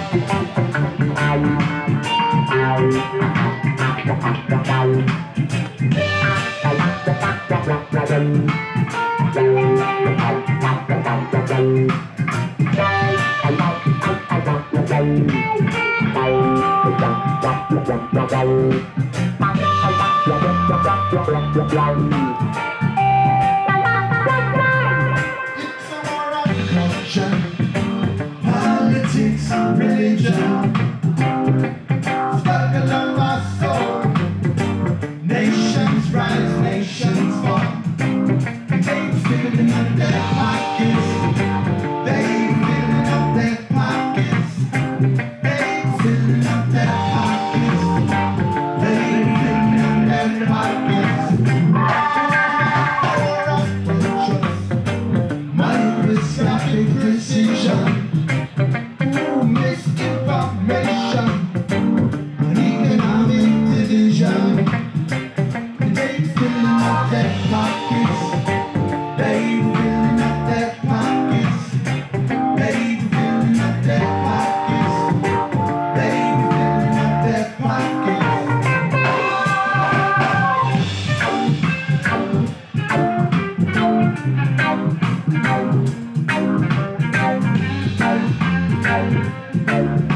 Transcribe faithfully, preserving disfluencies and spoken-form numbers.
Politics, religion, stuck along my soul. Nations rise, nations fall. They filling up their pockets. They filling up their pockets. They filling up their pockets. They filling up their pockets. Power of interest, microscopic precision. Misinformation, an economic division. They filling up their pockets. They filling up their pockets. They filling up their pockets. They filling up their pockets. Thank you.